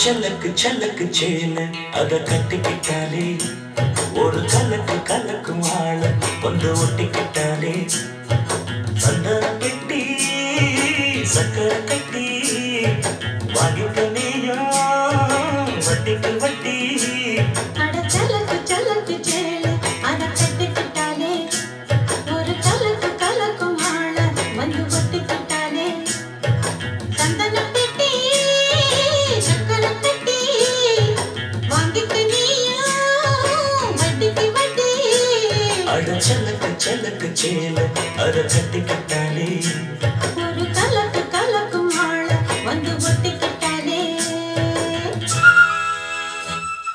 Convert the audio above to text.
சலக்கு சலக்கு சேல அத கட்டிக்கிட்டாலே ஒரு கலக்கு கலக்கும் ஆள வந்து ஒட்டிக்கிட்டாலே சந்தன பெட்டி சக்கரை கட்டி வாங்கிக்க நீயா வட்டிக்கு வட்டி அட சலக்கு சலக்கு சேல அத கட்டிக்கிட்டாலே ஒரு கலக்கு கலக்கும் ஆள வந்து ஒட்டிக்கிட்டாலே சந்தன பெட்டி சக்கரை கட்டி வாங்கிக்க நீயா வட்டிக்கு வட்டி அட சலக்கு சலக்கு சேல அத கட்டிக்கிட்டாலே